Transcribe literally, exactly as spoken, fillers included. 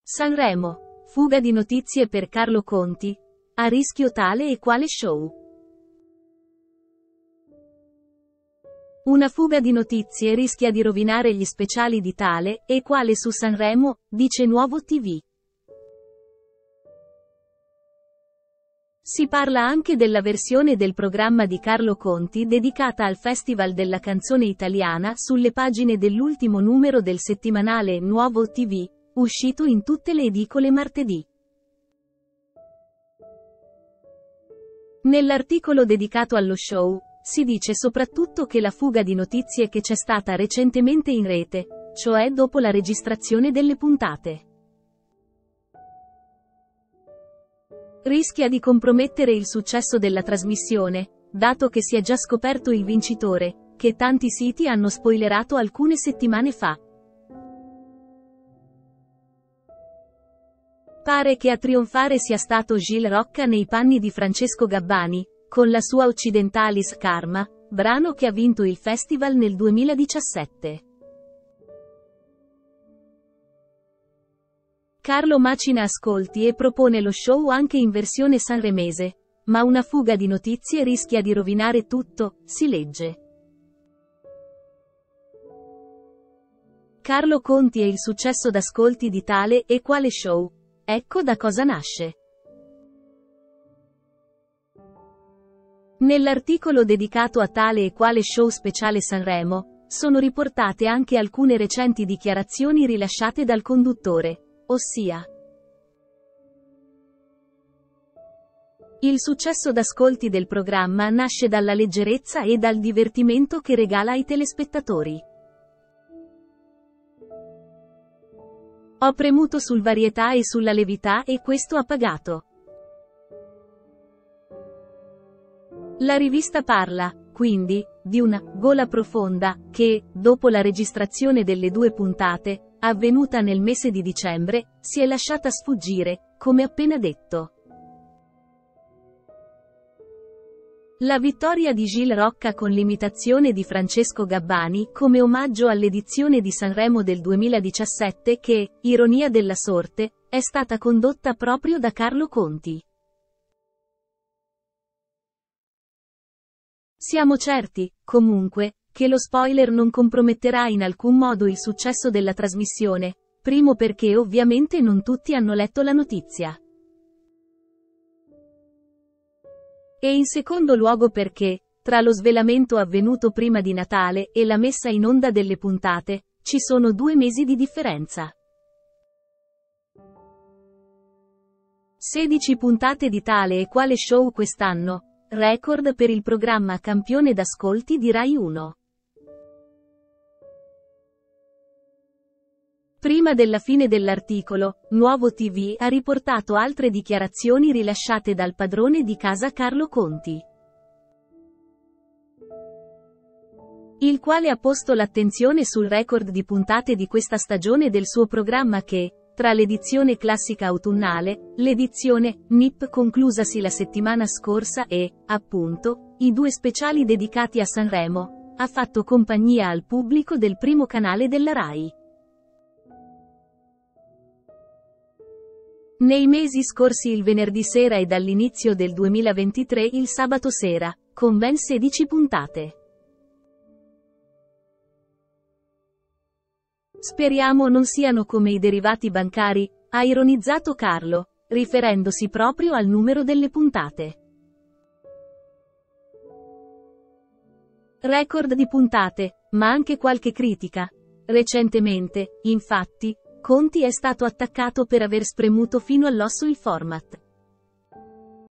Sanremo. Fuga di notizie per Carlo Conti. A rischio tale e quale show? Una fuga di notizie rischia di rovinare gli speciali di Tale e quale su Sanremo, dice Nuovo T V. Si parla anche della versione del programma di Carlo Conti dedicata al Festival della canzone italiana sulle pagine dell'ultimo numero del settimanale Nuovo T V, uscito in tutte le edicole martedì. Nell'articolo dedicato allo show, si dice soprattutto che la fuga di notizie che c'è stata recentemente in rete, cioè dopo la registrazione delle puntate, rischia di compromettere il successo della trasmissione, dato che si è già scoperto il vincitore, che tanti siti hanno spoilerato alcune settimane fa. Pare che a trionfare sia stato Gil Rocca nei panni di Francesco Gabbani, con la sua Occidentalis Karma, brano che ha vinto il festival nel duemiladiciassette. Carlo macina ascolti e propone lo show anche in versione sanremese, ma una fuga di notizie rischia di rovinare tutto, si legge. Carlo Conti e il successo d'ascolti di Tale e quale show? Ecco da cosa nasce. Nell'articolo dedicato a Tale e quale show speciale Sanremo, sono riportate anche alcune recenti dichiarazioni rilasciate dal conduttore, ossia: il successo d'ascolti del programma nasce dalla leggerezza e dal divertimento che regala ai telespettatori. Ho premuto sul varietà e sulla levità e questo ha pagato. La rivista parla, quindi, di una gola profonda, che, dopo la registrazione delle due puntate, avvenuta nel mese di dicembre, si è lasciata sfuggire, come appena detto. La vittoria di Gil Rocca con l'imitazione di Francesco Gabbani come omaggio all'edizione di Sanremo del duemiladiciassette che, ironia della sorte, è stata condotta proprio da Carlo Conti. Siamo certi, comunque, che lo spoiler non comprometterà in alcun modo il successo della trasmissione, primo perché ovviamente non tutti hanno letto la notizia. E in secondo luogo perché, tra lo svelamento avvenuto prima di Natale e la messa in onda delle puntate, ci sono due mesi di differenza. sedici puntate di Tale e quale show quest'anno, record per il programma campione d'ascolti di Rai uno. Prima della fine dell'articolo, Nuovo T V ha riportato altre dichiarazioni rilasciate dal padrone di casa Carlo Conti, il quale ha posto l'attenzione sul record di puntate di questa stagione del suo programma che, tra l'edizione classica autunnale, l'edizione N I P conclusasi la settimana scorsa e, appunto, i due speciali dedicati a Sanremo, ha fatto compagnia al pubblico del primo canale della Rai. Nei mesi scorsi il venerdì sera e dall'inizio del duemilaventitré il sabato sera, con ben sedici puntate. Speriamo non siano come i derivati bancari, ha ironizzato Carlo, riferendosi proprio al numero delle puntate. Record di puntate, ma anche qualche critica. Recentemente, infatti, Conti è stato attaccato per aver spremuto fino all'osso il format.